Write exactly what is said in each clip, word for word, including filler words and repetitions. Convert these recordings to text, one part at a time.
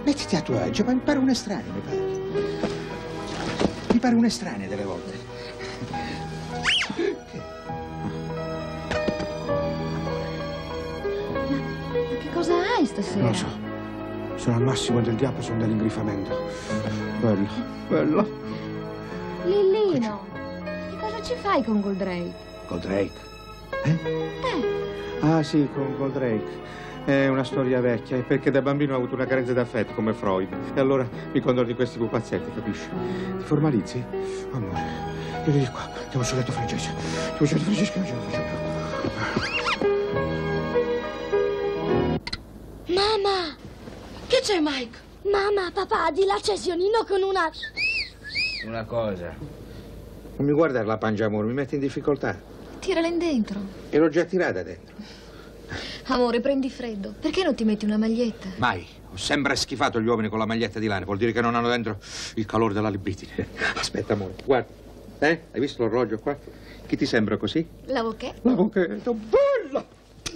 Mettiti a tuo agio, ma mi pare un estraneo, mi pare. Mi pare un estraneo delle volte. Ma che cosa hai stasera? Non lo so. Sono al massimo del diapason dell'ingrifamento. Bello, bello. Lillino, che cosa ci fai con Goldrake? Goldrake? Eh? Eh. Ah sì, con Goldrake. È una storia vecchia, è perché da bambino ho avuto una carenza d'affetto come Freud. E allora mi condoro di questi pupazzetti, capisci? Ti formalizzi? Amore, vieni di qua, andiamo sul letto francese. Andiamo sul letto francese che non ce la faccio più. Mamma! Che c'è, Mike? Mamma, papà, di là c'è Sionino con una... Una cosa. Non mi guardare la pancia, amore, mi metti in difficoltà. Tirala in dentro. E l'ho già tirata dentro. Amore, prendi freddo. Perché non ti metti una maglietta? Mai. Ho sempre schifato gli uomini con la maglietta di lana. Vuol dire che non hanno dentro il calore della libidine. Aspetta, amore, guarda. Eh? Hai visto l'orologio qua? Chi ti sembra così? L'avochetto. L'avochetto. Bella!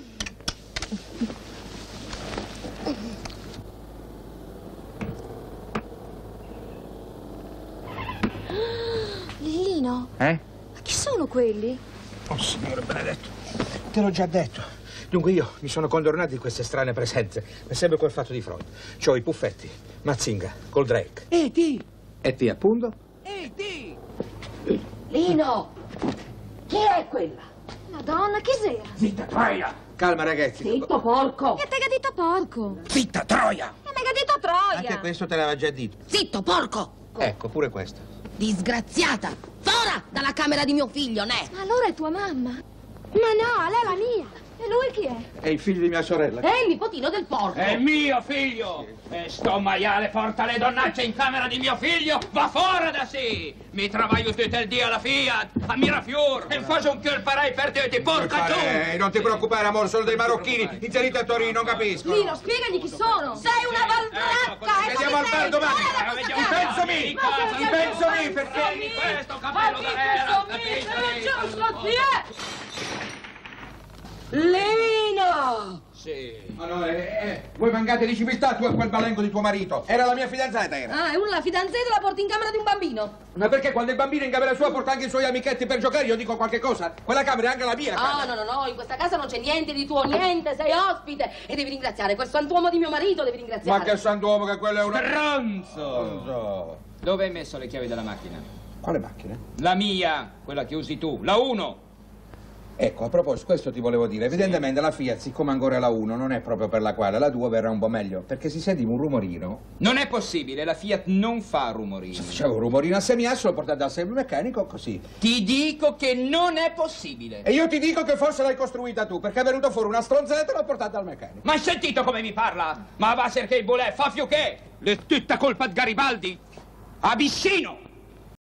Lillino? Eh? Ma chi sono quelli? Oh, Signore benedetto. Te l'ho già detto. Dunque io mi sono condornato di queste strane presenze. È sempre quel fatto di Freud. C'ho i Puffetti, Mazinga, Goldrake. E ti? E ti, appunto? E ti? Lino! Chi è quella? Madonna, che sera? Zitta troia! Calma, ragazzi. Zitto, porco! E te che ha detto porco? Zitta troia! E me che ha detto troia? Anche questo te l'aveva già detto. Zitto, porco! Ecco, pure questo. Disgraziata! Fora dalla camera di mio figlio, ne! Ma allora è tua mamma? Ma no, lei è la mia! E lui chi è? È il figlio di mia sorella. È il nipotino del porco! È mio figlio! E sto maiale porta le donnacce in camera di mio figlio! Va fuori da sì! Mi travaglio tutto il dia alla Fiat, a Mirafior, e faccio un colparai per te, ti porca tu! Eh, non ti preoccupare, amore, sono dei marocchini inseriti a Torino, non capisco. Lino, spiegagli chi sono! Sei una valdracca! Vediamo al bar domani. Ripensami! Ripensami, perché... Prendi questo cappello da vera, capisci? Giusto, chi è? Lino! Sì. Ma no, eh, eh, voi mancate di civiltà tu e quel balenco di tuo marito. Era la mia fidanzata, era. Ah, e uno la fidanzata la porti in camera di un bambino. Ma perché quando il bambino in camera sua porta anche i suoi amichetti per giocare, io dico qualche cosa? Quella camera è anche la mia. No, no, no, no, in questa casa non c'è niente di tuo, niente, sei ospite. E devi ringraziare quel santuomo di mio marito, devi ringraziare. Ma che santuomo che quello è una... Stronzo! Non so. Dove hai messo le chiavi della macchina? Quale macchina? La mia, quella che usi tu, la uno. Ecco, a proposito, questo ti volevo dire. Evidentemente la Fiat, siccome ancora è la uno, non è proprio per la quale la due verrà un po' meglio. Perché si sente un rumorino. Non è possibile, la Fiat non fa rumorini. Se faceva un rumorino a semiasso, lo portate dal meccanico così. Ti dico che non è possibile. E io ti dico che forse l'hai costruita tu, perché è venuto fuori una stronzetta e l'ho portata al meccanico. Ma hai sentito come mi parla? Ma va a ser che il bulè fa più che? È tutta colpa di Garibaldi. Abissino!